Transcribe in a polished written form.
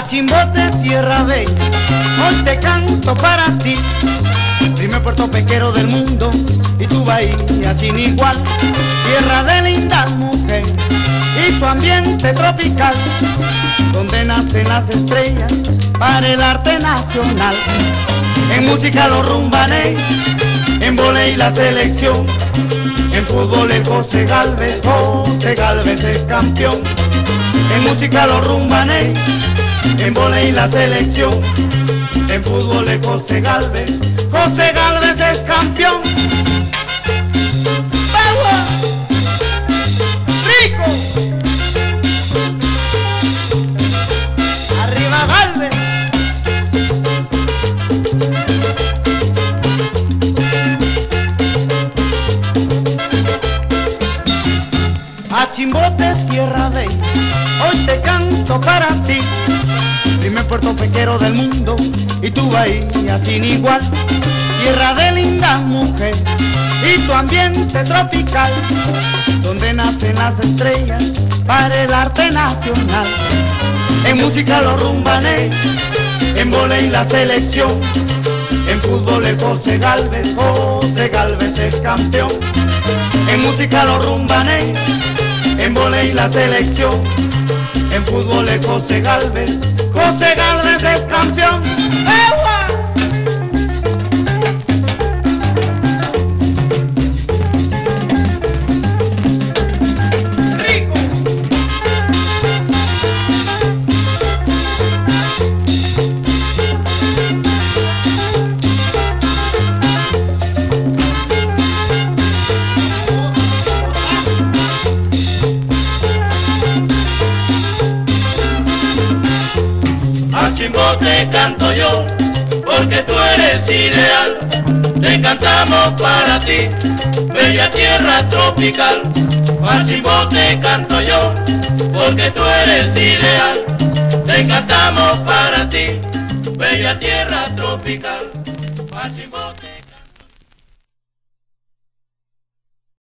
A Chimbote, tierra bella, hoy te canto para ti. Primer puerto pesquero del mundo y tu bahía sin igual. Tierra de lindas mujeres y tu ambiente tropical, donde nacen las estrellas para el arte nacional. En música los rumbanes, en voley la selección, en fútbol el José Galvez es campeón. En música los rumbanes, en voley la selección, en fútbol el José Galvez es campeón. ¡Vamos! ¡Rico! ¡Arriba Galvez! A Chimbote, tierra bella, hoy te canto para ti. Primer puerto pesquero del mundo y tu bahía sin igual. Tierra de lindas mujeres y tu ambiente tropical, donde nacen las estrellas para el arte nacional. En música los rumbanes, en voley la selección, en fútbol el José Galvez es campeón. En música los rumbanes, en voley la selección, en fútbol el José Galvez es campeón. ¡Ewa! ¡Rico! A Chimbote canto yo, porque tú eres ideal. Te cantamos para ti, bella tierra tropical. A Chimbote canto yo, porque tú eres ideal. Te cantamos para ti, bella tierra tropical. A Chimbote.